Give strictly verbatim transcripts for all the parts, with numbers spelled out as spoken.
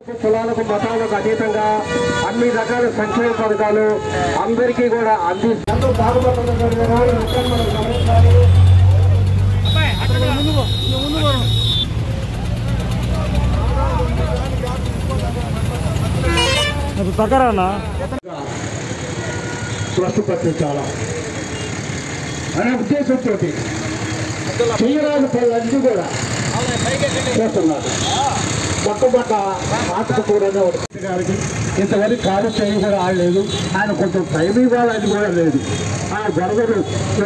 కులాలకు మతాలకు అతీతంగా అన్ని రకాల సంక్షేమ పథకాలు అందరికీ కూడా అందిస్తూ ప్రస్తుపట్టించాలా అనే ఉద్దేశంతో చేయరాని పనులన్నీ కూడా చేస్తున్నారు. మొట్టమొదట ఆటకు కూడా గారికి ఇంతవరకు కాలు చేయి కూడా ఆడలేదు. ఆయన కొంచెం టైం ఇవ్వాలని కూడా లేదు. ఆయన గొడవలు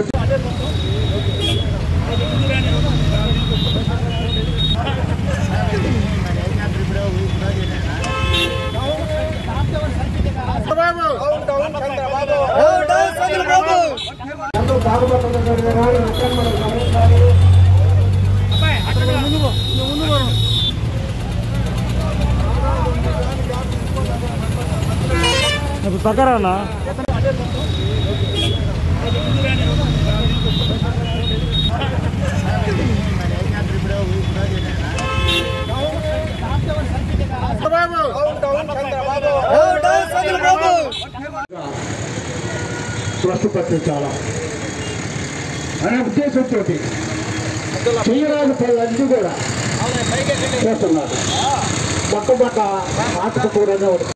పక్కరానా ప్రస్తుపట్టించాలా అనే ఉద్దేశంతో చేయరాని పనులన్నీ కూడా చేస్తున్నారు. మొట్టమొదట ఆటకు కూడా